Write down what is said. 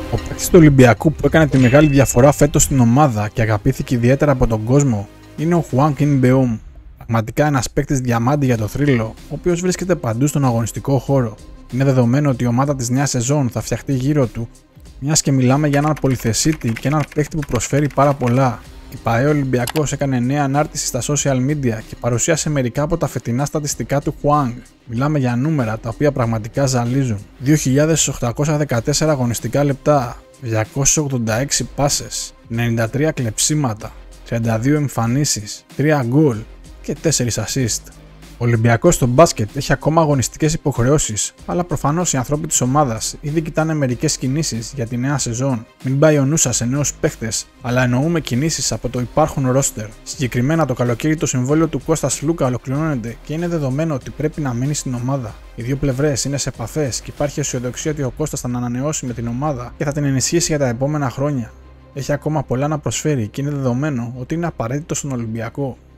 Ο παίκτης του Ολυμπιακού που έκανε τη μεγάλη διαφορά φέτος στην ομάδα και αγαπήθηκε ιδιαίτερα από τον κόσμο είναι ο Hwang In-beom. Πραγματικά ένας παίκτης διαμάντη για το θρύλο, ο οποίος βρίσκεται παντού στον αγωνιστικό χώρο. Είναι δεδομένο ότι η ομάδα της νέας σεζόν θα φτιαχτεί γύρω του, μιας και μιλάμε για έναν πολυθεσίτη και έναν παίκτη που προσφέρει πάρα πολλά. Η ΠΑΕ Ολυμπιακός έκανε νέα ανάρτηση στα social media και παρουσίασε μερικά από τα φετινά στατιστικά του Hwang. Μιλάμε για νούμερα τα οποία πραγματικά ζαλίζουν. 2.814 αγωνιστικά λεπτά, 286 πάσες, 93 κλεψίματα, 32 εμφανίσεις, 3 γκολ και 4 assist. Ο Ολυμπιακός στο μπάσκετ έχει ακόμα αγωνιστικές υποχρεώσεις, αλλά προφανώς οι άνθρωποι της ομάδας ήδη κοιτάνε μερικές κινήσεις για τη νέα σεζόν. Μην πάει ο νους σας σε νέους παίχτες, αλλά εννοούμε κινήσεις από το υπάρχον ρόστερ. Συγκεκριμένα το καλοκαίρι το συμβόλαιο του Κώστα Σλούκα ολοκληρώνεται και είναι δεδομένο ότι πρέπει να μείνει στην ομάδα. Οι δύο πλευρές είναι σε επαφές και υπάρχει αισιοδοξία ότι ο Κώστας θα ανανεώσει με την ομάδα και θα την ενισχύσει για τα επόμενα χρόνια. Έχει ακόμα πολλά να προσφέρει και είναι δεδομένο ότι είναι απαραίτητο στον Ολυμπιακό.